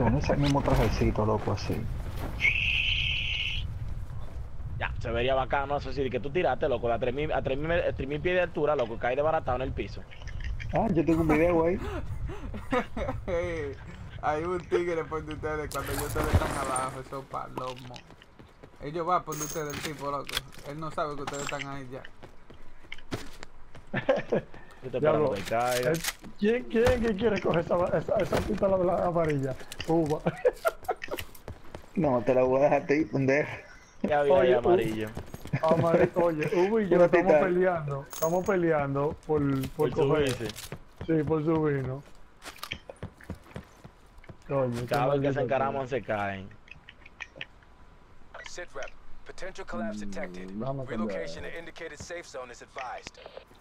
Con ese mismo trajecito, loco, así. Ya, se vería bacano, eso sí, que tú tiraste, loco, a 3.000 pies de altura, loco, cae desbaratado en el piso. Ah, yo tengo un video ahí. Hay un tigre por de ustedes cuando yo ustedes están abajo, esos palomos. Ellos van por de ustedes, el tipo, loco. Él no sabe que ustedes están ahí ya. Yo estoy esperando que caiga. ¿Quién que quiere coger esa pistola amarilla? Uva. No, te la voy a dejar a ti, pendejo. Ya había ahí amarillo. Oye, Uva y yo Una estamos tita. peleando. Estamos peleando por coger. subirse. Sí, por subirnos. Coño, Cada vez que se maldito encaraman se caen. Sitrep, potential collapse detected. Vamos a Relocation cambiar. to indicated safe zone is advised.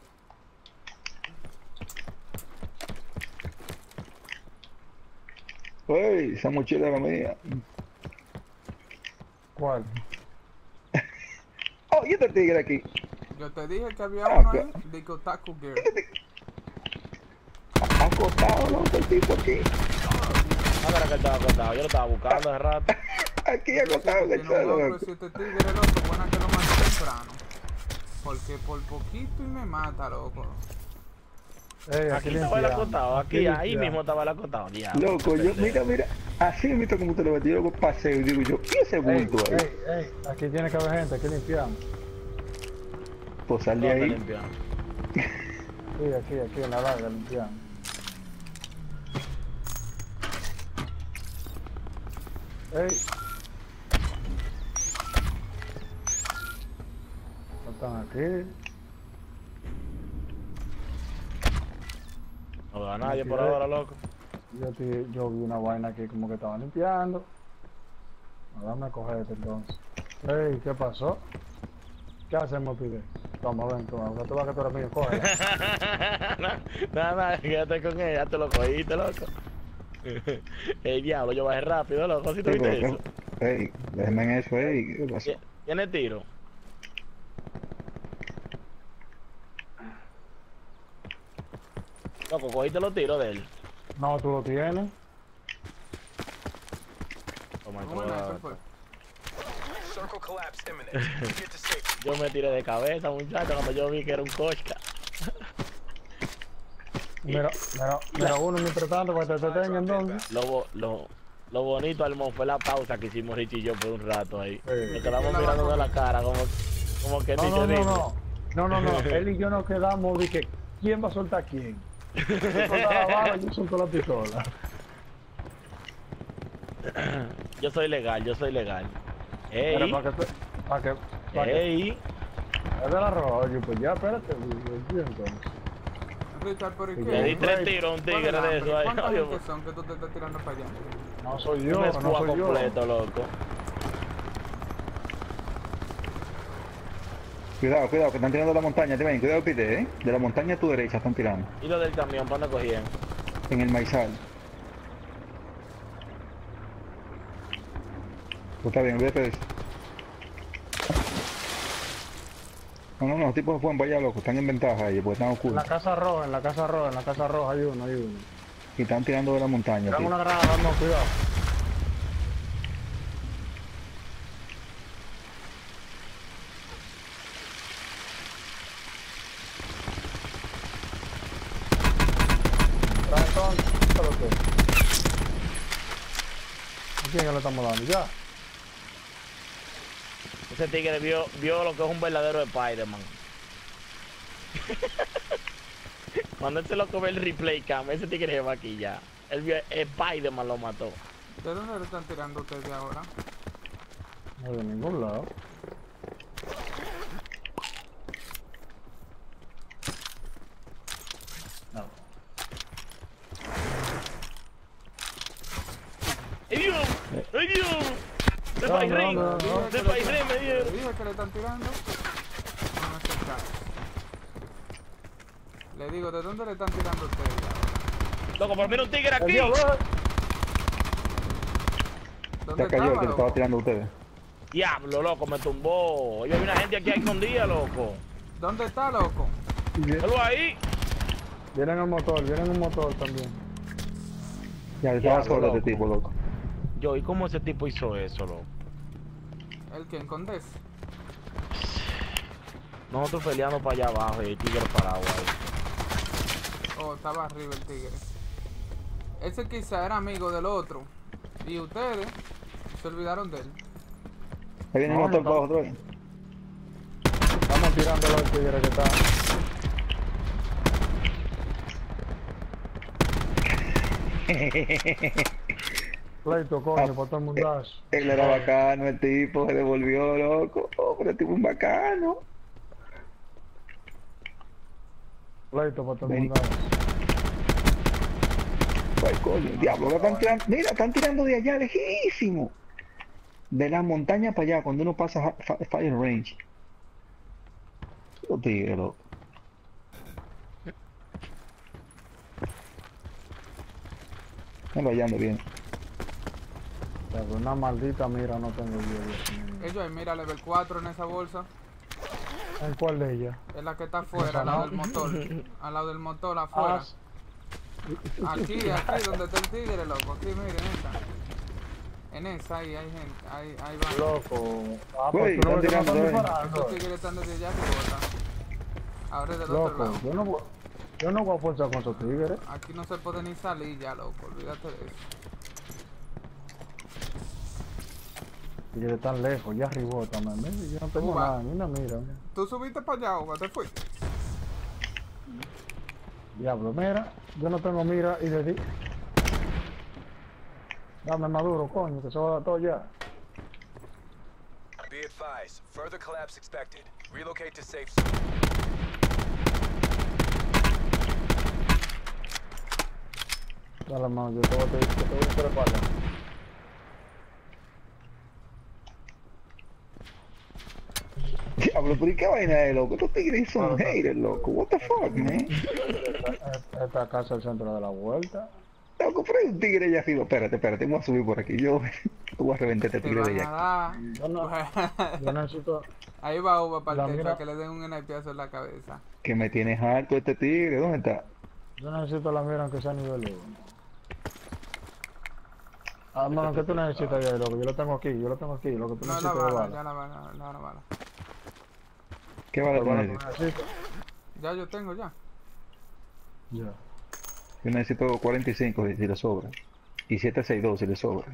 Uy, esa mochila era mía. ¿Cuál? Oh, y este tigre aquí. Yo te dije que había Ah, uno ok. ahí de Kotaku Gear. Acostado, loco, el tipo aquí. Ah, pero que estaba acostado, yo lo estaba buscando hace rato. Aquí acostado en el Tiene un suelo, logro loco. si este tigre, loco, buena que lo mate temprano. Porque por poquito y me mata, loco. Aquí estaba el acostado, aquí, ahí mismo estaba el acostado. Diablo, Loco, yo, mira, así mismo como te lo metí, loco, paseo y digo yo, ¿y ese bulto ahí? Aquí tiene que haber gente, aquí limpiamos. Pues sal de ¿dónde ahí. limpiamos? Sí, aquí en la larga limpiamos. Ey. No están aquí. No veo a nadie por ahora, loco. Yo vi una vaina aquí como que estaban limpiando. Dame a coger este entonces. Ey, ¿qué pasó? ¿Qué hacemos, pide? Toma, ven, toma, que tú vas que tú eres mío, coge. Nada, quédate con ella, te lo cogiste, loco. El diablo, yo bajé rápido, loco, si tú Sí, viste pero, eso. ey, déjame en eso ahí, ¿qué pasó? ¿Tiene tiro? Loco, cogiste los tiros de él. No, tú lo tienes. Toma, Bueno, eso fue. Circle collapse imminent. Get to safety. yo me tiré de cabeza, muchacho, cuando yo vi que era un costa. Mira uno mientras tanto para que te detengan entonces. Lo bonito, Almón, fue la pausa que hicimos Richie y yo por un rato ahí. Sí. Nos quedamos mirando de la cara, como que ni te digo. No, él y yo nos quedamos de que ¿quién va a soltar a quién? Yo soltaba la bala, yo soltó la pistola. Yo soy legal. Pero Ey, para que ey. es del arroyo, pues ya, espérate, entonces. Richard, ¿por qué? Le di 3 tiros a un ¿Cuál es tigre el de hambre? eso ahí. ¿Cuántas Oye, gente son que tú te estás tirando para allá? No soy un yo, no squad soy yo. completo, loco. Cuidado, que están tirando de la montaña, te ven, cuidado, pide, de la montaña a tu derecha están tirando, ¿Y lo del camión, para dónde cogían? en el maizal. Pues está bien, olvídate de eso. No, los tipos fueron para allá, loco, están en ventaja ellos, porque están En oscuros. la casa roja, en la casa roja hay uno. Y están tirando de la montaña, Tiran tío. una granada, no, cuidado. ¿A quién le estamos dando? Ya. Ese tigre vio lo que es un verdadero Spider-Man. Cuando él se lo come el replay cam, ese tigre se va aquí ya. Él vio Spider-Man lo mató. ¿De dónde le están tirando ustedes ahora? No de ningún lado. No. ¡Ay Dios! ¡Ay Dios! ¡De Pairén! ¡De Pairén me Le dieron! dije que le están tirando. No me hace caso. Le digo, ¿de dónde le están tirando ustedes ahora? Loco, por mí un tigre aquí. ¿Dónde Ya cayó el que le estaba, estaba loco? tirando a ustedes. Diablo, loco, me tumbó. Oye, hay una gente aquí escondida, loco. ¿Dónde está, loco? Velo ahí. Vienen un motor también. Ya, estaba Diablo, solo este loco. tipo, loco. Yo, ¿y cómo ese tipo hizo eso, loco? ¿El que Condés? Nosotros peleando para allá abajo y el tigre parado ahí. Oh, estaba arriba el tigre. Ese quizá era amigo del otro. Y ustedes se olvidaron de él. Ahí viene el No, motor no. para abajo otra vez. Estamos tirándolo al tigre que está. Pleito, coño, para todo el mundazo. Él era bacano, el tipo se devolvió, loco. Oh, pero el tipo es bacano. Pleito para todo el Ven. mundazo. Ay, coño, diablo, lo están tirando. Mira, están tirando de allá, lejísimo. De la montaña para allá, cuando uno pasa Fire Range. Los tigres, loco. Me lo hallando bien. Pero una maldita mira no tengo yo. Dios mío. Ellos, mira, level 4 en esa bolsa. ¿En cuál de ellas? Es la que está afuera, al lado del motor. Al lado del motor, afuera. Aquí, donde está el tigre, loco. Aquí, miren, esa. En esa, ahí hay gente. Ahí va. Loco. Ah, Güey, pues tú no están ves que no tirando, están güey. disparando. Esos tigres están desde allá arriba. Ahora es del otro Loco, lado. yo no voy a forzar con esos tigres. Aquí no se puede ni salir ya, loco. Olvídate de eso. Tigres tan lejos, ya arribó también. Mira, yo no tengo Uva. nada, ni una mira. Mira. ¿Tú subiste para allá o te fuiste? Diablo, mira, yo no tengo mira y le di. Dame maduro, coño, que se va a dar todo ya. Be advised, further collapse expected. Relocate to safe zone. Dale, mano, yo te voy a preparar. Diablo, pero ¿y qué vaina es, loco? Estos tigres son haters, loco. What the fuck, man? Esta casa es el centro de la vuelta. Loco, pero hay un tigre allá arriba. Espérate, voy a subir por aquí. Yo voy a reventar este Te tigre de van a allá. dar. Yo no, yo necesito. Ahí va Uva para La el techo, mira- a que le den un snipeazo en la cabeza. Que me tienes harto este tigre. ¿Dónde está? Yo necesito la mira aunque sea a nivel 1. Ah, mano, ¿qué tú necesitas ya, loco? Yo lo tengo aquí, lo que tú No, la necesitas de bala, bala. ya la bala. ¿Qué bala La tú bala que necesitas? necesito. Ya yo tengo ya. Ya. Yo necesito 45 si le sobra. Y 762 si le sobra.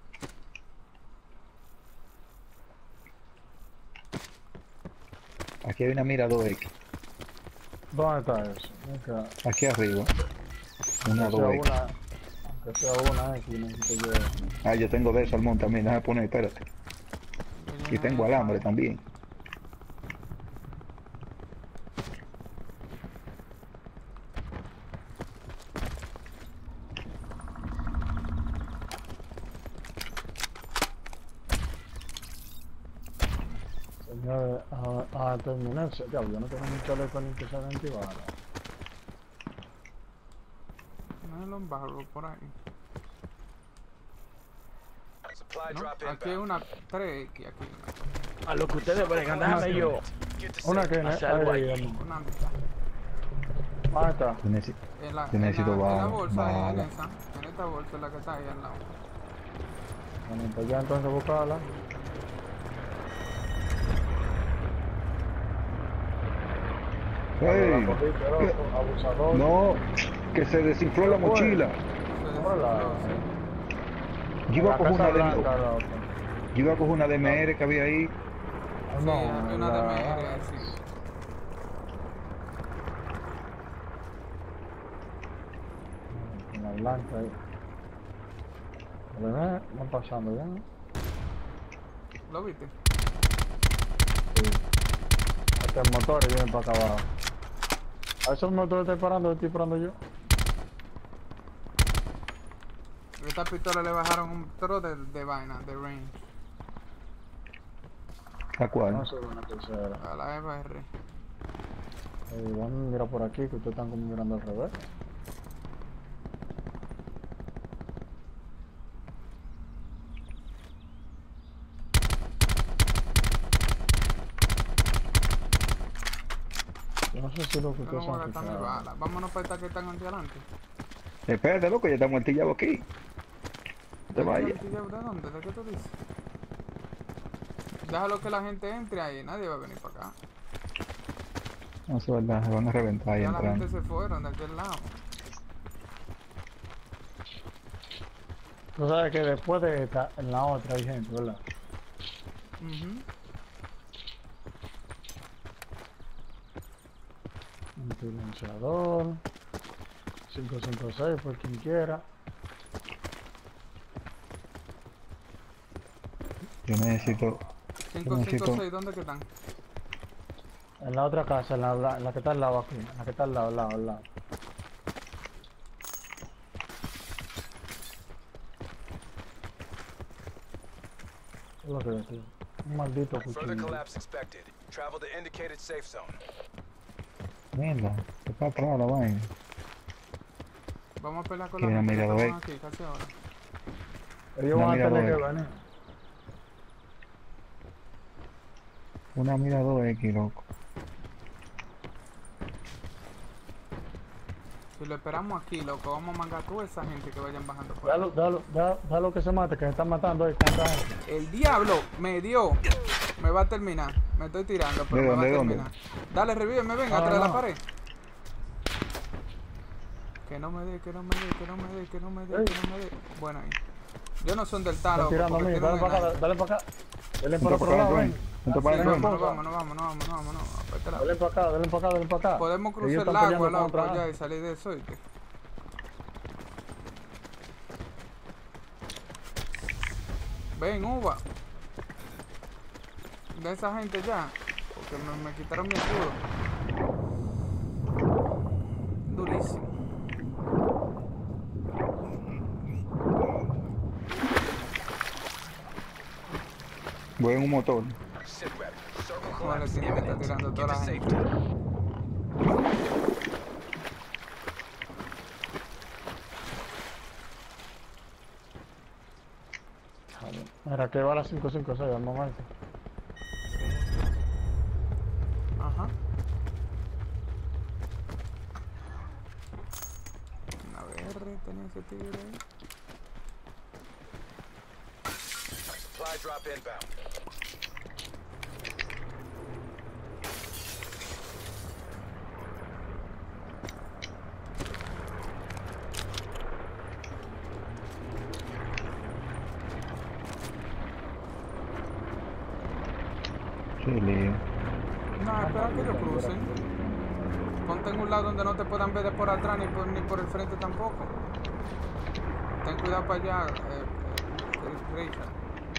Aquí hay una mira 2X. ¿Dónde está eso? Venga, Aquí arriba. Una aunque sea 2X. una, aunque sea una X, necesito yo. Ah, yo tengo de salmón también. Déjame poner, espérate. Y tengo alambre también. Señores, terminé. Ya, yo no tengo ni chaleco ni que sea de antibala. No es lo embargo por ahí. Supply ¿No? drop Aquí hay inbound. una 3X aquí. A lo que ustedes bregan, déjame yo. Get to Una safe. que Hace algo ahí. Una mitad. Ah, está. Yo necesito- En la, Yo necesito en la bala, bolsa, ahí, bala. en esta bolsa es la que está ahí al lado. Bueno, pues ya entonces buscarla. ¡Ey! La cogiste, loco, abusador. No, que se desinfló la mochila. Hola. Yo iba a La coger Casa una Blanca, loco. yo iba a coger una DMR que había ahí. Sí, No, hay una la- de media, sí. En la blanca ahí. ¿Verdad? Van pasando ya. ¿Lo viste? Sí. Hasta el motor vienen para acá abajo. A esos motores estoy parando, estoy parando yo. Esta pistola le bajaron un tro de vaina, de range, ¿A cuál? No sé una tercera. a la FR. Vamos a mirar por aquí, que ustedes están como mirando al revés. Yo no sé si lo que No ustedes voy a han gastar mi fijado. bala. Vámonos para esta que están aquí adelante. Espérate, loco, ya está muertillado aquí. te vayas. ¿De dónde? ¿De qué tú dices? Déjalo que la gente entre ahí, nadie va a venir para acá. No, eso es verdad, se van a reventar ahí Ya la gente entrando. se fueron de aquel lado. Tú sabes que después de esta, en la otra hay gente, ¿verdad? Ujú. Un silenciador. 556 por quien quiera. Yo necesito... 556, ¿dónde que están? En la otra casa, en la que está al lado aquí. En la que está al lado, al lado. ¿Qué es lo que es, tío? Un maldito Further cuchillo. collapse expected. Travel to indicated safe zone. Mierda, está atrás la vaina. Vamos a pelear con Tiene la gente que mirador estamos aquí, casi ahora. Ellos Una van a tener que miradora. venir. Una mira 2X, loco. Si lo esperamos aquí, loco, vamos a mangar a toda esa gente que vayan bajando por ahí. Dalo que se mate, que se están matando ahí con esta gente. El diablo me dio. Me va a terminar. Me estoy tirando, pero ¿De me va a dónde, terminar. Dale, revíveme, ven, No, atrás de la no. pared. Que no me dé, que no me dé, que no me dé, que no me dé, Ey. que no me dé. Bueno ahí. Yo no son del tal, Están loco, tirando a porque mí. tienen Dale un para acá, sniper. dale para acá. Dale Vente para otro para acá, lado, Dwayne. ven. Vente para Sí, acá, vámonos, Dwayne. vámonos. Para este lado. Dale para acá, dale para acá, dale para acá. Podemos Ellos cruzar el están agua, peleando loco, contra- ya y salir de eso, ¿oíste? Ven, uva. De esa gente ya. Porque me quitaron mi escudo. Durísimo. Voy en un motor. Sit rep. Circle Vale, collapse tiene que estar imminent. tirando Get toda to la safe gente. zone. Mira, que va a las 556 al momento. Ajá. Una BR tenía ese tigre ahí. Supply drop inbound. Qué lío. No, espera que ellos crucen. Ponte en un lado donde no te puedan ver de por atrás ni por el frente tampoco. Ten cuidado para allá, Richard.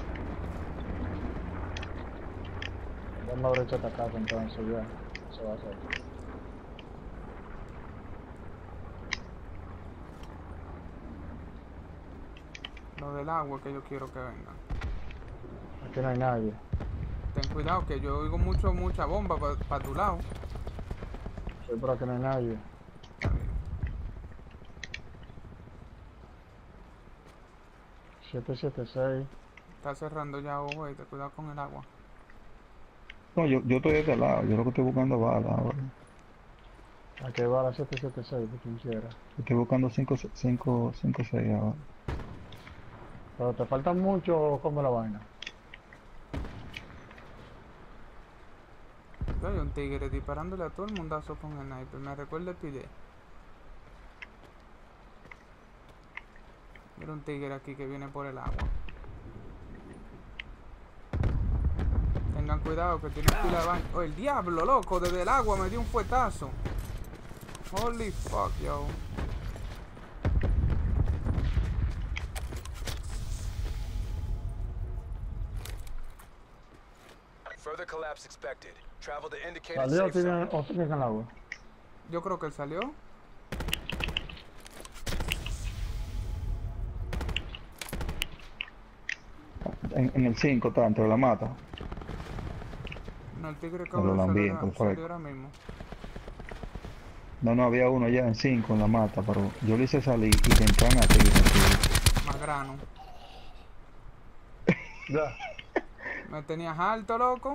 Vamos a abrir esta casa entonces ya. Eso va a ser. Lo del agua que yo quiero que vengan. Aquí no hay nadie. Ten cuidado que yo oigo mucha bomba para tu lado. Sí, pero aquí no hay nadie. Está bien. 776. Está cerrando ya, ojo, y ten cuidado con el agua. No, yo estoy de este lado. Yo lo que estoy buscando balas ahora. Aquí va la 776, por quien quiera. Estoy buscando 5-6 ahora. Pero te falta mucho como la vaina. Yo hay un tigre disparándole a todo el mundazo con el sniper. Me recuerda el pide. Mira un tigre aquí que viene por el agua. Tengan cuidado que tiene pila de baño. Oh, el diablo, loco, desde el agua me dio un fuetazo. Holy fuck, yo. Further collapse expected. Travel to indicated ¿Salió safe zone. o tiene en el agua? Yo creo que él salió. En el 5 está, entre la mata. No, el tigre Me lo cabrón lambí, salió, por salió favor. ahora mismo. No, había uno ya en 5 en la mata, pero yo le hice salir y te entran a ti. Así. Más grano. Ya. Me tenías alto, loco.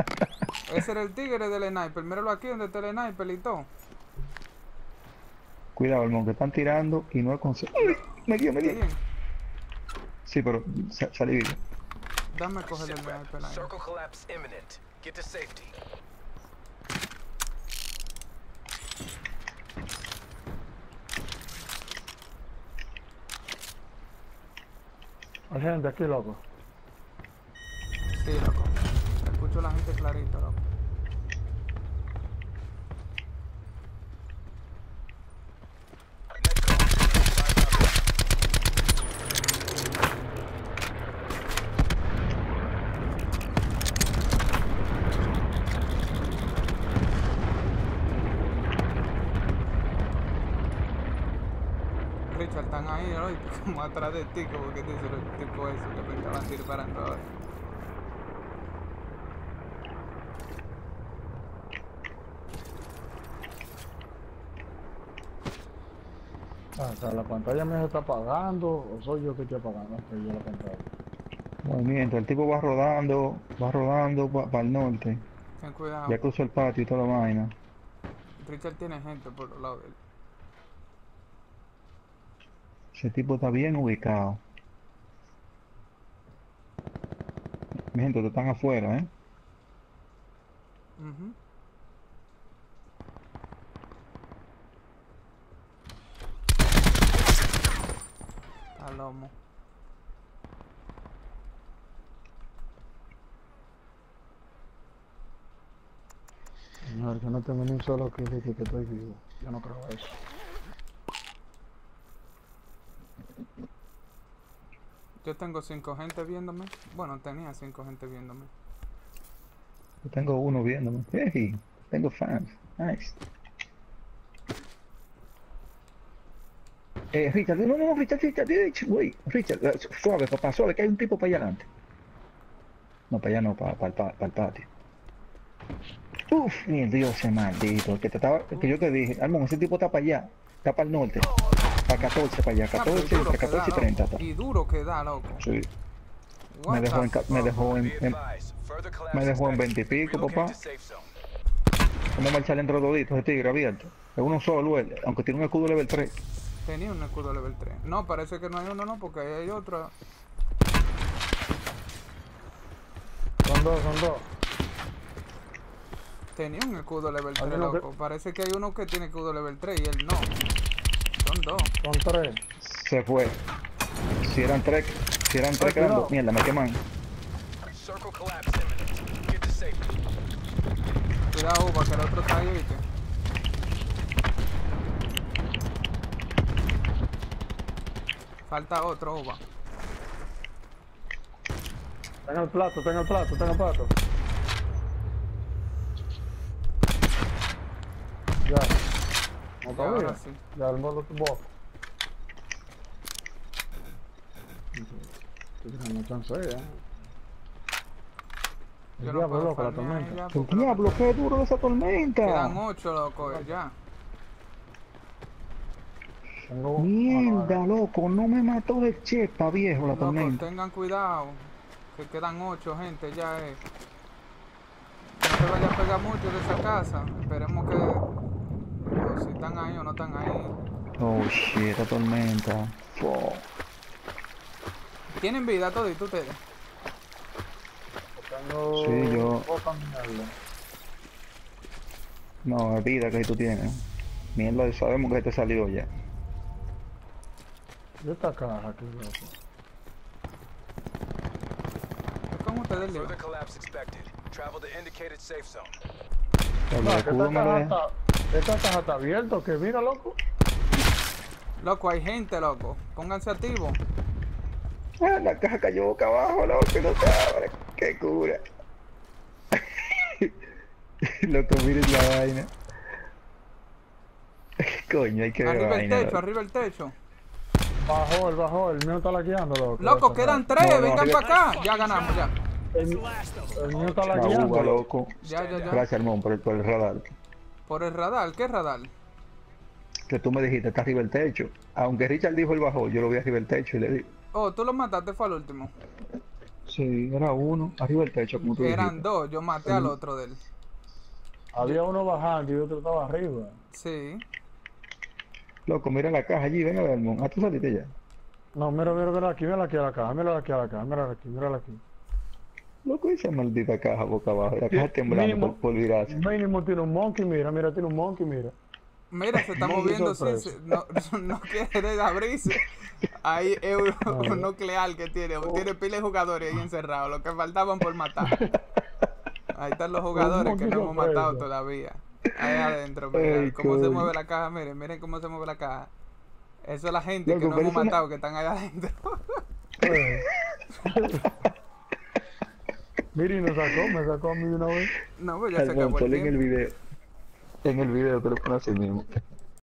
Ese era el tigre del sniper. Míralo aquí donde está el sniper y todo. Cuidado, hermano, que están tirando y no he conseguido. ¡Uy! Me dio, me Qué dio. bien. Sí, pero salí vivo. Dame cogerle el Sit rep. sniper ahí. Circle collapse imminent. Get to safety. Hay gente aquí, loco. Sí, loco. Escucho a la gente clarito, loco. Richard, están ahí, ¿no? Y como atrás de ti, como que dice el tipo eso que me estaban disparando ahora. Ah, o sea, la pantalla mía se está apagando, o soy yo que estoy apagando. Ok, yo la pantalla. Movimiento, el tipo va rodando para el norte. Ten cuidado. Ya cruzó el patio y toda la vaina. Richard tiene gente por los lados de él. Ese tipo está bien ubicado. Mi gente, están afuera, ¿eh? Ujú. Palomo. Señor, que no tengo ni un solo que dice que estoy vivo. Yo no creo eso. Yo tengo 5 gente viéndome. Bueno, tenía 5 gente viéndome. Yo tengo uno viéndome. Hey, tengo fans. Nice. Richard, no, Richard, güey, Richard, suave, papá, suave, que hay un tipo para allá adelante. No, para allá no, para el patio. Uf, mi Dios, ese maldito, que yo te dije, Almón, ese tipo está para allá, está para el norte, para 14 para allá, Ah, pero 14, duro para que da, 14 y 30 loco. está. Y duro que da, loco. Sí, What me dejó the en, fuck? me dejó Be en, advised. Further collapse me dejó en 20 y expected. pico, Relocate papá. to safe zone. Vamos a marchar entre los doditos de tigre abierto. Es uno solo, él, aunque tiene un escudo level 3. Tenía un escudo level 3. No, parece que no hay uno, no, porque ahí hay otro. Son dos, son dos. Tenía un escudo level 3, Hay uno que- loco. Parece que hay uno que tiene escudo level 3 y él no. Son 2. Son tres. Se fue. Si eran tres quedan cuidado. dos. Mierda, me queman. Circle collapse imminent. Get to safety. Cuidado, Uva, que el otro está ahí, ¿viste? Falta otro, Uva. Tenga el plato, tenga el plato, tenga el plato. Ya. No Ya, todavía. ahora sí. Ya el modo tuvo. No chance, Yo El no diablo, puedo loco, la farmear tormenta. ya El porque diablo, qué duro de esa Quedan tormenta. 8, loco, ya. Tengo... Mierda, loco, no me mató de chepa, viejo, la Loco, tormenta. tengan cuidado. Que quedan 8 gente, ya es. No se vaya a pegar mucho de esa casa. Esperemos que... o si están ahí o no están ahí. Oh shit, esta tormenta. Fuck. ¿Tienen vida toditos ustedes? Tengo... Sí, yo- Puedo caminarlo. No, es vida que tú tienes. Mierda, sabemos que te salió ya. ¿Y esta caja aquí, loco? Es como ustedes, Leo. Further collapse expected. Travel to indicated safe zone. El No, que escudo esta me lo caja deja. esta caja está abierta, que mira, loco. Loco, hay gente, loco. Pónganse activos. Ah, la caja cayó boca abajo, loco, no se abre. Qué cura. Loco, miren la vaina. Coño, hay que ver Arriba el vaina. techo, Loco. arriba el techo. Bajó, el mío está laqueando, loco. Loco, quedan 3, No, no, vengan arriba- para acá. Ya ganamos, ya. El mío está La laqueando. uva, loco. Ya. Gracias, hermano, por el radar. Por el radar, ¿qué radar? Que tú me dijiste, está arriba el techo. Aunque Richard dijo el bajó, yo lo vi arriba el techo y le di. Oh, tú lo mataste, fue al último. Sí, era uno, arriba el techo, como tú Eran dijiste. 2, yo maté al otro de él. Había uno bajando y otro estaba arriba. Sí. Loco, mira la caja allí, ven a ver, mon. Ah, tú saliste ya. No, mira aquí a la caja, mira aquí a la caja, mírala aquí. Loco, esa maldita caja boca abajo. La caja temblando Mínimo- por virarse. Mínimo tiene un monkey, mira, tiene un monkey, mira. Mira, se está Muy moviendo, sí, sorpresa. no quiere abrirse. Hay un nuclear que tiene pila de jugadores ahí encerrados, los que faltaban por matar. Ahí están los jugadores que no hemos matado todavía. Ahí adentro, miren Ay, cómo se coño. mueve la caja, miren cómo se mueve la caja. Eso es la gente Loco, que no pero hemos eso no- matado, que están ahí adentro. Mira, me sacó a mí de una vez. No, pues ya se Almón, acabó el ponle en el tiempo. video. En el video te lo pones así mismo.